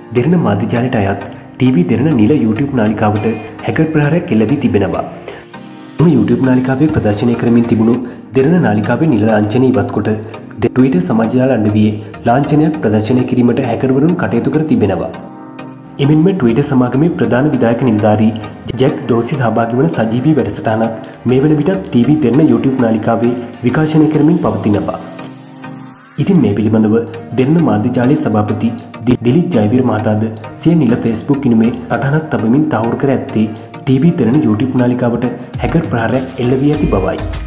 දෙරණ මාධ්‍යජාලයට අයත් TV දෙරණ නිල YouTube නාලිකාවට හැකර් ප්‍රහාරයක් එල්ල වී තිබෙනවා. මේ YouTube නාලිකාවේ ප්‍රදර්ශනය කරමින් තිබුණු දෙරණ නාලිකාවේ නිල ලාංඡනය ඉවත් කොට Twitter සමාජ ජාල අඩවියේ ලාංඡනයක් ප්‍රදර්ශනය කිරීමට හැකර්වරුන් කටයුතු කර තිබෙනවා. එමෙන්ම Twitter සමාගමේ ප්‍රධාන විධායක නිලධාරී ජැක් ඩෝසි සහභාගී වන සජීවී වැඩසටහනක් මේ වන විටත් TV දෙරණ YouTube නාලිකාවේ විකාශනය කරමින් පවතිනවා. ඉතින් මේ පිළිබඳව දෙරණ මාධ්‍යජාලයේ සභාපති දිලිත් ජයවීර මහතාද සිය නිල Facebook ඉනුමේ සටහනක් තබමින් තහවුරු කර ඇත්තේ TV දෙරණ YouTube නාලිකාවට හැකර් ප්‍රහාරයක් එල්ල වී ඇති බවයි.